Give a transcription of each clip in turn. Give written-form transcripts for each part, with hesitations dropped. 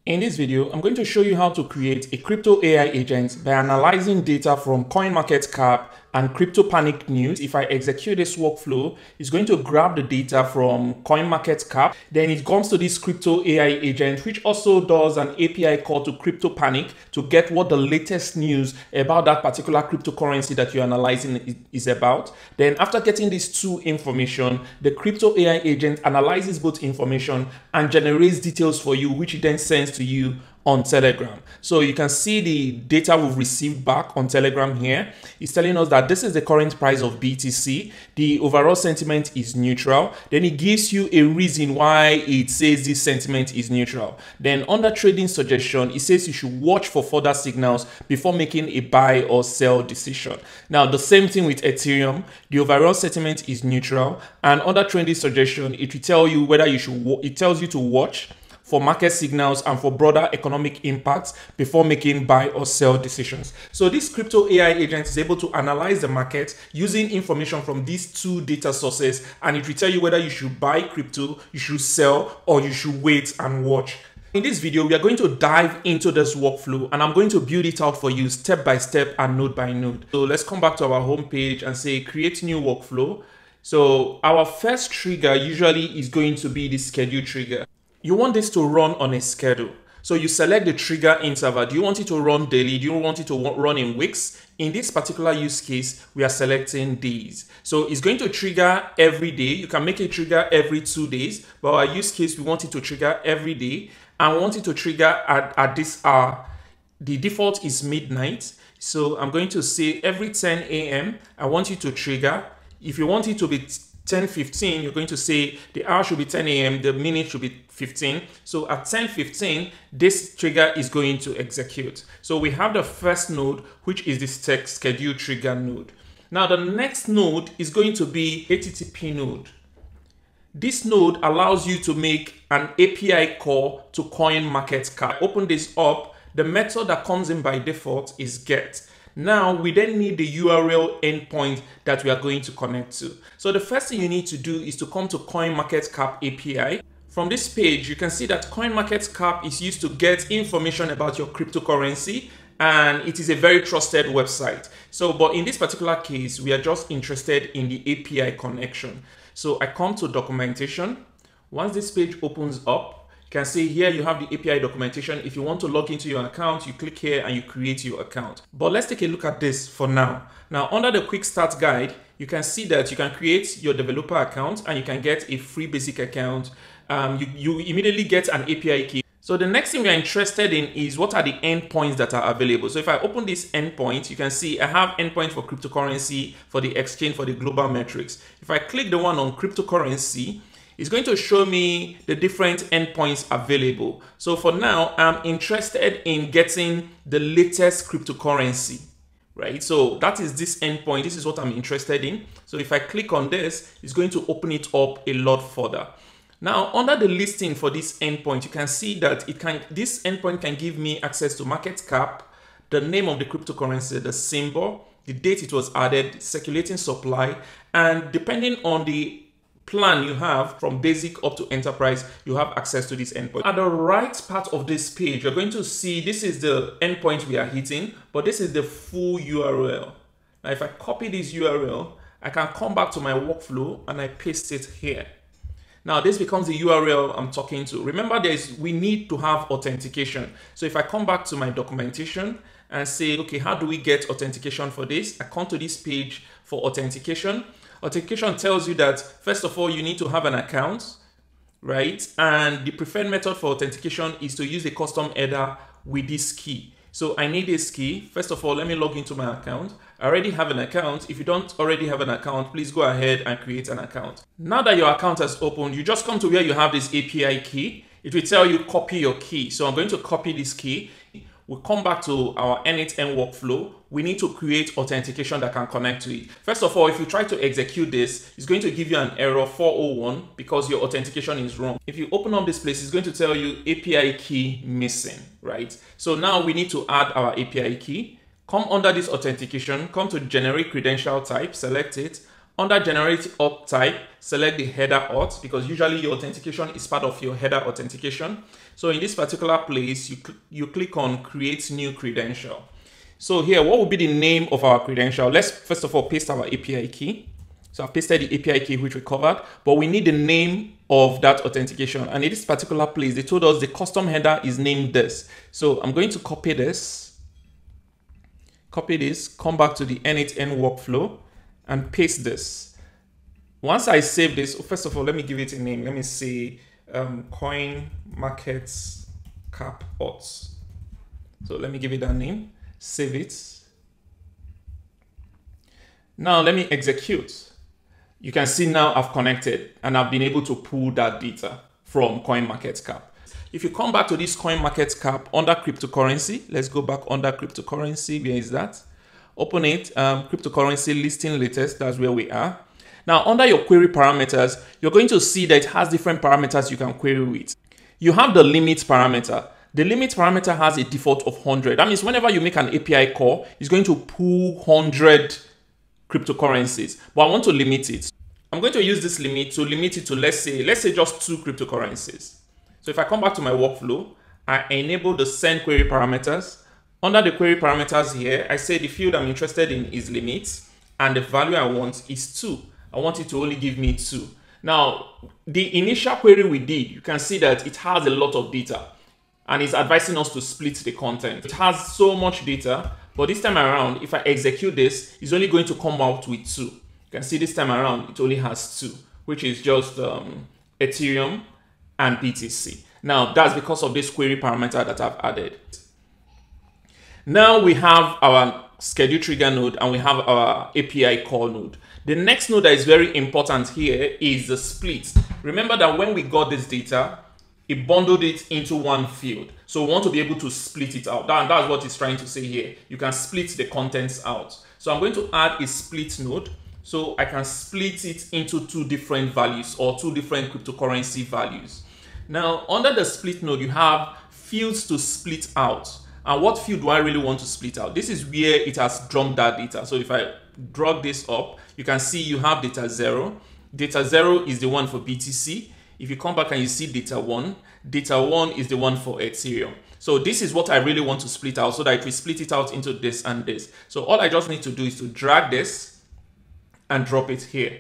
In this video, I'm going to show you how to create a crypto AI agent by analyzing data from CoinMarketCap and CryptoPanic news. If I execute this workflow, it's going to grab the data from CoinMarketCap. Then it comes to this crypto AI agent, which also does an API call to CryptoPanic to get what the latest news about that particular cryptocurrency that you're analyzing is about. Then after getting these two information, the crypto AI agent analyzes both information and generates details for you, which it then sends to you on Telegram. So you can see the data we've received back on Telegram here. It's telling us that this is the current price of BTC. The overall sentiment is neutral. Then it gives you a reason why it says this sentiment is neutral. Then under trading suggestion, it says you should watch for further signals before making a buy or sell decision. Now, the same thing with Ethereum. The overall sentiment is neutral. And under trading suggestion, it will tell you whether you should, it tells you to watch for market signals and for broader economic impacts before making buy or sell decisions. So this crypto AI agent is able to analyze the market using information from these two data sources, and it will tell you whether you should buy crypto, you should sell, or you should wait and watch. In this video, we are going to dive into this workflow, and I'm going to build it out for you step by step and node by node. So let's come back to our home page and say create new workflow. So our first trigger usually is going to be the schedule trigger. You want this to run on a schedule. So you select the trigger interval. Do you want it to run daily? Do you want it to run in weeks? In this particular use case, we are selecting days. So it's going to trigger every day. You can make it trigger every 2 days, but our use case, we want it to trigger every day, and we want it to trigger at this hour. The default is midnight. So I'm going to say every 10 a.m. I want you to trigger. If you want it to be 10:15, you're going to say the hour should be 10 a.m., the minute should be 15. So at 10:15, this trigger is going to execute. So we have the first node, which is this text schedule trigger node. Now the next node is going to be HTTP node. This node allows you to make an API call to CoinMarketCap. Open this up. The method that comes in by default is get. Now, we then need the URL endpoint that we are going to connect to. So the first thing you need to do is to come to CoinMarketCap API. From this page, you can see that CoinMarketCap is used to get information about your cryptocurrency, and it is a very trusted website. So, but in this particular case, we are just interested in the API connection. So I come to documentation. Once this page opens up, you can see here you have the API documentation. If you want to log into your account, you click here and you create your account. But let's take a look at this for now. Now, under the quick start guide, you can see that you can create your developer account and you can get a free basic account. You immediately get an API key. So the next thing we are interested in is what are the endpoints that are available. So if I open this endpoint, you can see I have endpoint for cryptocurrency, for the exchange, for the global metrics. If I click the one on cryptocurrency, it's going to show me the different endpoints available. So for now, I'm interested in getting the latest cryptocurrency, right? So that is this endpoint. This is what I'm interested in. So if I click on this, it's going to open it up a lot further. Now, under the listing for this endpoint, you can see that this endpoint can give me access to market cap, the name of the cryptocurrency, the symbol, the date it was added, circulating supply, and depending on the plan you have from basic up to enterprise, you have access to this endpoint. At the right part of this page, you're going to see this is the endpoint we are hitting, but this is the full URL. Now, if I copy this URL, I can come back to my workflow and I paste it here. Now, this becomes the URL I'm talking to. Remember, we need to have authentication. So if I come back to my documentation and say, okay, how do we get authentication for this? I come to this page for authentication. Authentication tells you that, first of all, you need to have an account, right? And the preferred method for authentication is to use a custom header with this key. So I need this key. First of all, let me log into my account. I already have an account. If you don't already have an account, please go ahead and create an account. Now that your account has opened, you just come to where you have this API key. It will tell you copy your key. So I'm going to copy this key. We'll come back to our n8n workflow. We need to create authentication that can connect to it. First of all, if you try to execute this, it's going to give you an error 401 because your authentication is wrong. If you open up this place, it's going to tell you API key missing, right? So now we need to add our API key. Come under this authentication, come to generic credential type, select it. Under generate auth type, select the header auth because usually your authentication is part of your header authentication. So in this particular place, you click on create new credential. So here, what will be the name of our credential? Let's first of all paste our API key. So I've pasted the API key which we covered, but we need the name of that authentication. And in this particular place, they told us the custom header is named this. So I'm going to copy this, come back to the n8n workflow and paste this. Once I save this, first of all, let me give it a name. Let me say CoinMarketCap auth. So let me give it that name, save it. Now let me execute. You can see now I've connected and I've been able to pull that data from CoinMarketCap. If you come back to this CoinMarketCap under cryptocurrency, let's go back under cryptocurrency. Where is that? Open it, cryptocurrency listing latest, that's where we are. Now under your query parameters, you're going to see that it has different parameters you can query with. You have the limit parameter. The limit parameter has a default of 100. That means whenever you make an API call, it's going to pull 100 cryptocurrencies, but I want to limit it. I'm going to use this limit to limit it to, let's say just 2 cryptocurrencies. So if I come back to my workflow, I enable the send query parameters. Under the query parameters here, I say the field I'm interested in is limit, and the value I want is 2. I want it to only give me 2. Now, the initial query we did, you can see that it has a lot of data, and it's advising us to split the content. It has so much data, but this time around, if I execute this, it's only going to come out with 2. You can see this time around, it only has 2, which is just Ethereum and BTC. Now, that's because of this query parameter that I've added. Now we have our schedule trigger node and we have our API call node. The next node that is very important here is the split. Remember that when we got this data, it bundled it into one field. So we want to be able to split it out. That's what it's trying to say here. You can split the contents out. So I'm going to add a split node. So I can split it into 2 different values or 2 different cryptocurrency values. Now, under the split node, you have fields to split out. And what field do I really want to split out? This is where it has dumped that data. So if I drag this up, you can see you have data 0. Data 0 is the one for BTC. If you come back and you see data 1 is the one for Ethereum. So this is what I really want to split out so that if we split it out into this and this. So all I just need to do is to drag this and drop it here.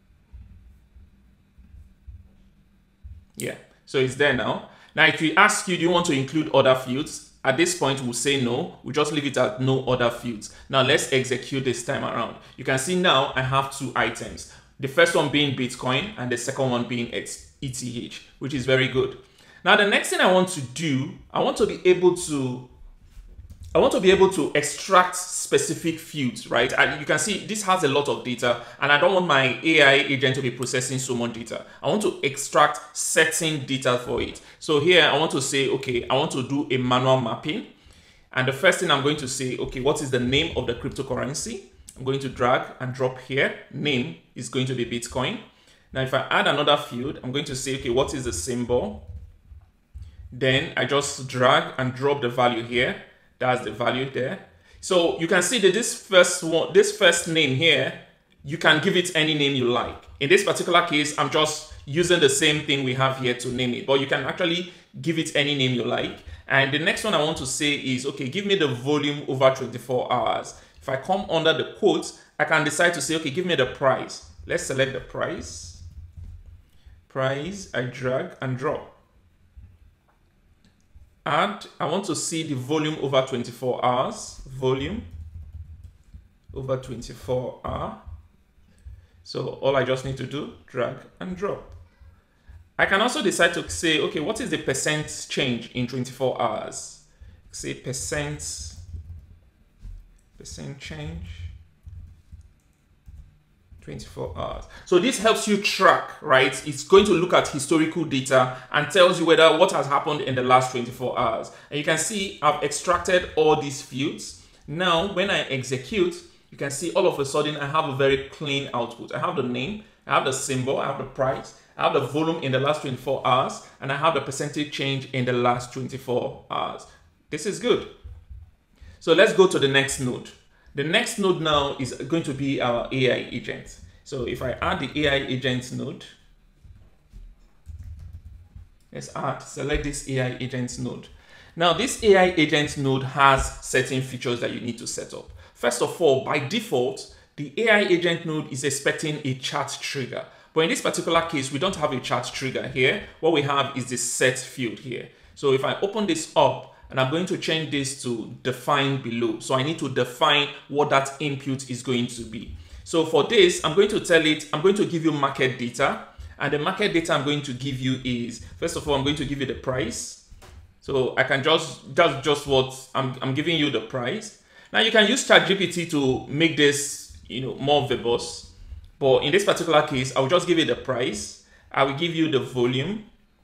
Yeah, so it's there now. Now, if we ask you, do you want to include other fields? At this point, we'll say no. We'll just leave it at no other fields. Now, let's execute this time around. You can see now I have 2 items. The first one being Bitcoin and the second one being ETH, which is very good. Now, the next thing I want to do, I want to be able to extract specific fields, right? And you can see this has a lot of data and I don't want my AI agent to be processing so much data. I want to extract certain data for it. So here I want to say, okay, I want to do a manual mapping. And the first thing I'm going to say, okay, what is the name of the cryptocurrency? I'm going to drag and drop here. Name is going to be Bitcoin. Now, if I add another field, I'm going to say, okay, what is the symbol? Then I just drag and drop the value here. That's the value there. So you can see that this first name here, you can give it any name you like. In this particular case, I'm just using the same thing we have here to name it, but you can actually give it any name you like. And the next one I want to say is, okay, give me the volume over 24 hours. If I come under the quotes, I can decide to say, okay, give me the price. Let's select the price. Price, I drag and drop. And I want to see the volume over 24 hours. Volume over 24 hours. So all I just need to do, drag and drop. I can also decide to say, okay, what is the percent change in 24 hours? Say percent change, 24 hours. So this helps you track, right? It's going to look at historical data and tells you whether what has happened in the last 24 hours. And you can see I've extracted all these fields. Now, when I execute, you can see all of a sudden I have a very clean output. I have the name, I have the symbol, I have the price, I have the volume in the last 24 hours, and I have the percentage change in the last 24 hours. This is good. So let's go to the next node. The next node now is going to be our AI agent. So if I add the AI agent node, let's add, select this AI agent node. Now this AI agent node has certain features that you need to set up. First of all, by default, the AI agent node is expecting a chart trigger. But in this particular case, we don't have a chart trigger here. What we have is the set field here. So if I open this up, and I'm going to change this to define below. So I need to define what that input is going to be. So for this, I'm going to tell it, I'm going to give you market data. And the market data I'm going to give you is, first of all, I'm going to give you the price. So I can that's just what I'm giving you the price. Now you can use ChatGPT to make this, more verbose. But in this particular case, I'll just give you the price. I will give you the volume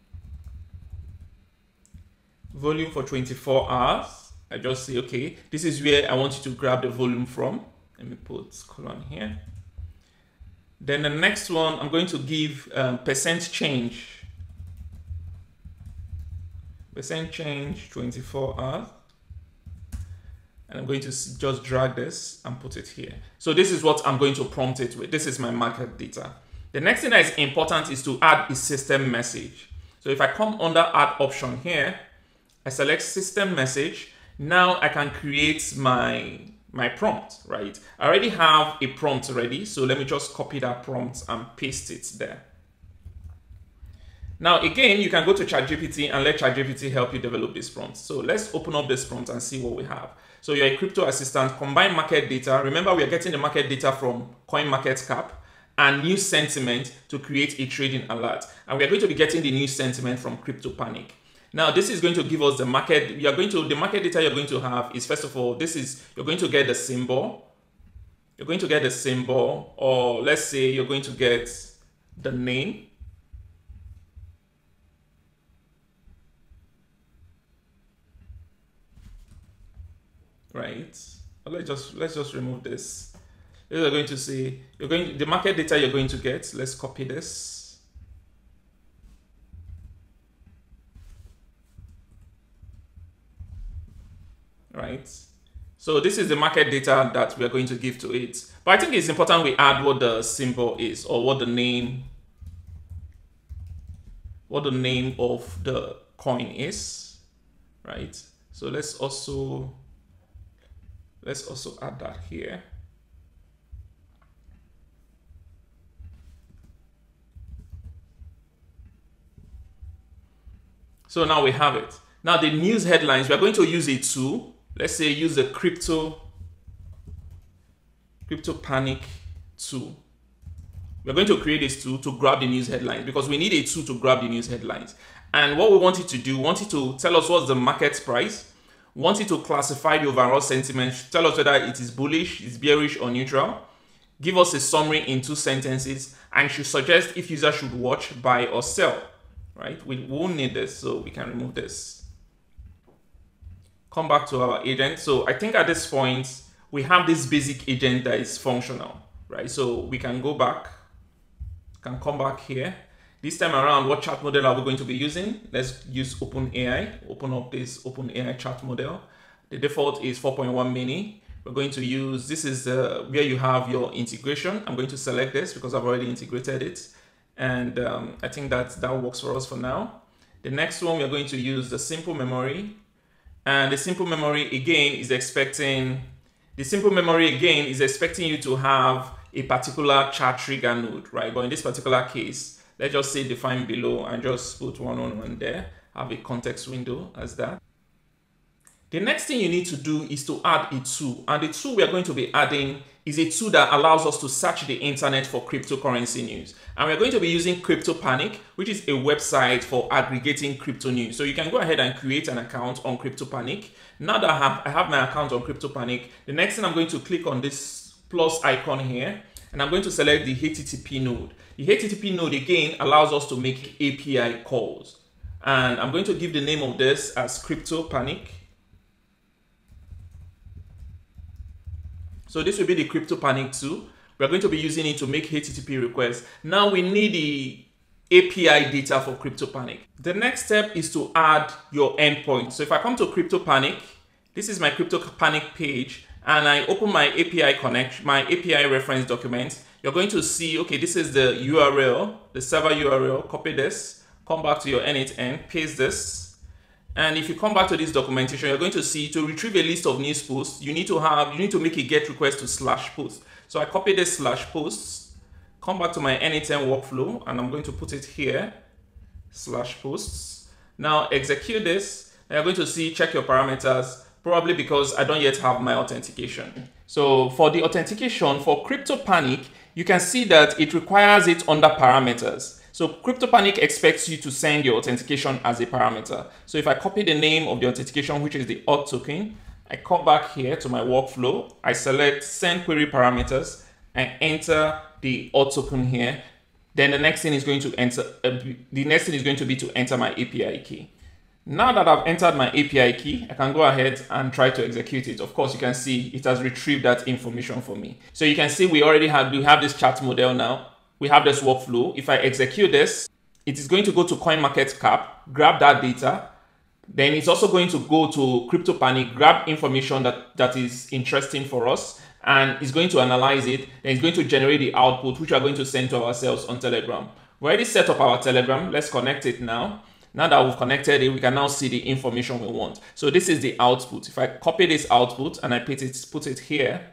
for 24 hours. I just say, okay, this is where I want you to grab the volume from. Let me put colon here. Then the next one, I'm going to give percent change 24 hours. And I'm going to just drag this and put it here. So this is what I'm going to prompt it with. This is my market data. The next thing that is important is to add a system message. So if I come under add option here, I select system message. Now I can create my prompt, right? I already have a prompt ready. So let me just copy that prompt and paste it there. Now, again, you can go to ChatGPT and let ChatGPT help you develop this prompt. So let's open up this prompt and see what we have. So you're a crypto assistant, combine market data. Remember, we are getting the market data from CoinMarketCap and news sentiment to create a trading alert. And we are going to be getting the news sentiment from CryptoPanic. Now, this is going to give us the market. The market data you're going to have is, first of all, you're going to get the symbol. You're going to get the symbol, or let's say you're going to get the name. Right. Let's just remove this. You're going to see the market data you're going to get. Let's copy this. Right. So this is the market data that we are going to give to it. But I think it's important we add what the symbol is, or what the name of the coin is. Right. So let's also add that here. So now we have it. Now the news headlines, we are going to use a tool. Let's say use the CryptoPanic tool. We're going to create this tool to grab the news headlines, because we need a tool to grab the news headlines. And what we want it to do, we want it to tell us what's the market price. We want it to classify the overall sentiment, tell us whether it is bullish, it's bearish, or neutral. Give us a summary in 2 sentences, and should suggest if user should watch, buy, or sell. Right? We won't need this, so we can remove this. Come back to our agent. So I think at this point, we have this basic agent that is functional, right? So we can go back, can come back here. This time around, what chat model are we going to be using? Let's use OpenAI. Open up this OpenAI chat model. The default is 4.1 mini. We're going to use, this is where you have your integration. I'm going to select this because I've already integrated it. And I think that works for us for now. The next one, we're going to use the simple memory. And the simple memory again is expecting you to have a particular chart trigger node, right? But in this particular case, let's just say define below and just put 111 there. Have a context window as that. The next thing you need to do is to add a tool. And the tool we are going to be adding is a tool that allows us to search the internet for cryptocurrency news. And we're going to be using CryptoPanic, which is a website for aggregating crypto news. So you can go ahead and create an account on CryptoPanic. Now that I have my account on CryptoPanic, the next thing I'm going to click on this plus icon here, and I'm going to select the HTTP node. The HTTP node again allows us to make API calls. And I'm going to give the name of this as CryptoPanic. So this will be the CryptoPanic tool. We're going to be using it to make HTTP requests. Now we need the API data for CryptoPanic. The next step is to add your endpoint. So if I come to CryptoPanic, this is my CryptoPanic page, and I open my API reference document. you're going to see, okay, this is the URL, the server URL. Copy this, come back to your n8n, paste this. And if you come back to this documentation, you're going to see to retrieve a list of news posts, you need to make a get request to /post. So I copy this /posts, come back to my n8n workflow, and I'm going to put it here, /posts. Now execute this, and you're going to see check your parameters, probably because I don't yet have my authentication. So for the authentication for CryptoPanic, you can see that it requires it under parameters. So CryptoPanic expects you to send your authentication as a parameter. So if I copy the name of the authentication, which is the auth token, I come back here to my workflow, I select send query parameters and enter the auth token here. Then the next thing is going to be to enter my API key. Now that I've entered my API key, I can go ahead and try to execute it. Of course, you can see it has retrieved that information for me. So you can see we have this chart model now. We have this workflow. If I execute this, it is going to go to CoinMarketCap, grab that data. Then it's also going to go to CryptoPanic, grab information that is interesting for us, and it's going to analyze it. Then it's going to generate the output, which we are going to send to ourselves on Telegram. We already set up our Telegram. Let's connect it now. Now that we've connected it, we can now see the information we want. So this is the output. If I copy this output and I put it here,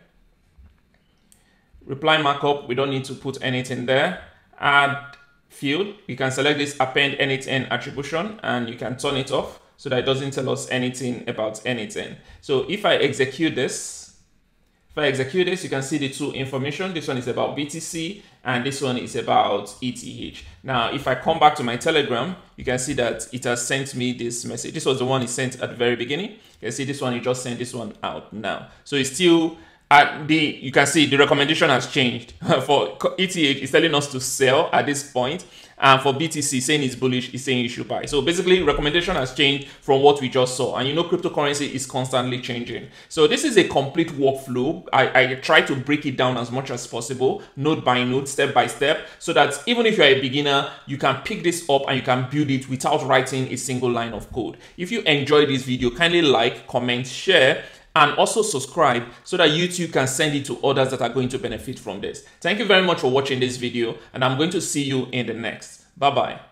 reply markup, we don't need to put anything there. Add field, you can select this append n8n attribution and you can turn it off so that it doesn't tell us anything about n8n. So if I execute this, you can see the two information. This one is about BTC and this one is about ETH. Now, if I come back to my Telegram, you can see that it has sent me this message. This was the one it sent at the very beginning. You can see this one, it just sent this one out now. So it's still you can see the recommendation has changed. For ETH, it's telling us to sell at this point. And for BTC, saying it's bullish, it's saying you should buy. So basically, recommendation has changed from what we just saw. And you know, cryptocurrency is constantly changing. So this is a complete workflow. I try to break it down as much as possible, node by node, step by step, so that even if you're a beginner, you can pick this up and you can build it without writing a single line of code. If you enjoyed this video, kindly like, comment, share, and also subscribe so that YouTube can send it to others that are going to benefit from this. Thank you very much for watching this video, and I'm going to see you in the next. Bye-bye.